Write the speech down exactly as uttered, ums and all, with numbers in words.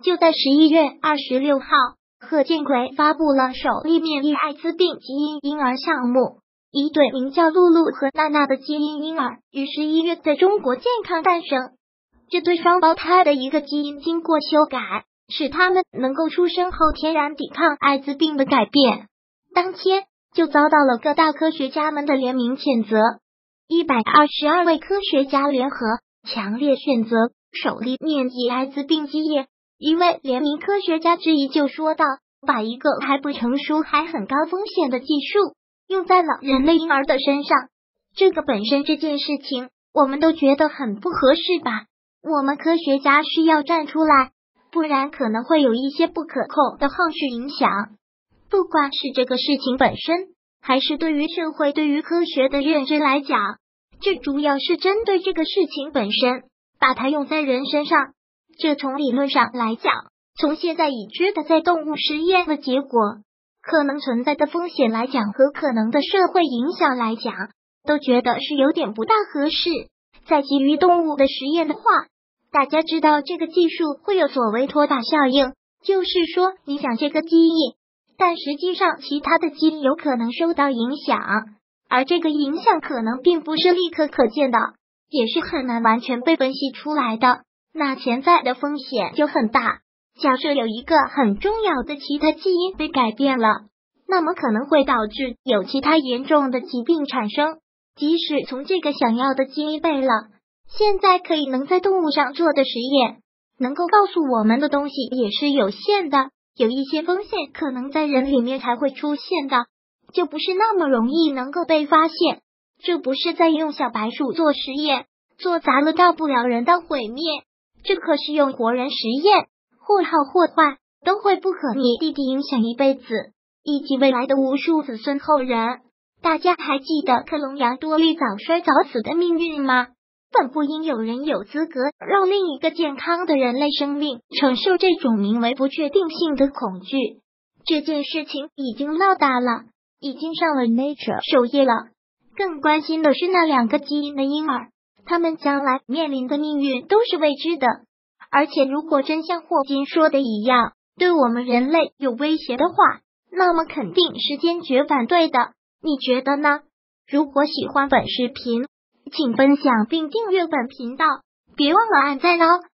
就在十一月二十六号，贺建奎发布了首例免疫艾滋病基因婴儿项目，一对名叫露露和娜娜的基因婴儿于十一月在中国健康诞生。这对双胞胎的一个基因经过修改，使他们能够出生后天然抵抗艾滋病的改变，当天就遭到了各大科学家们的联名谴责。一百二十二位科学家联合强烈谴责首例免疫艾滋病基因。一位联名科学家质疑就说道，把一个还不成熟还很高风险的技术用在了人类婴儿的身上，这个本身这件事情我们都觉得很不合适吧，我们科学家需要站出来，不然可能会有一些不可控的后续影响。不管是这个事情本身，还是对于社会对于科学的认知来讲，这主要是针对这个事情本身，把它用在人身上。这从理论上来讲，从现在已知的在动物实验的结果，可能存在的风险来讲和可能的社会影响来讲，都觉得是有点不大合适。在基于动物的实验的话，大家知道这个技术会有所谓拖打效应，就是说影响这个基因，但实际上其他的基因有可能受到影响，而这个影响可能并不是立刻可见的，也是很难完全被分析出来的，那潜在的风险就很大。假设有一个很重要的其他基因被改变了，那么可能会导致有其他严重的疾病产生，即使从这个想要的基因被了，现在可以能在动物上做的实验，能够告诉我们的东西也是有限的，有一些风险可能在人里面才会出现的，就不是那么容易能够被发现。这不是在用小白鼠做实验，做砸了到不了人的毁灭，这可是用活人实验，或好或坏都会不可逆地地影响一辈子，以及未来的无数子孙后人。大家还记得克隆羊多利早衰早死的命运吗？本不应有人有资格让另一个健康的人类生命承受这种名为不确定性的恐惧。这件事情已经闹大了，已经上了 Nature 首页了。更关心的是那两个基因的婴儿，他们将来面临的命运都是未知的。而且如果真像霍金说的一样，对我们人类有威胁的话，那么肯定是坚决反对的。你觉得呢？如果喜欢本视频，请分享并订阅本频道，别忘了按赞哦。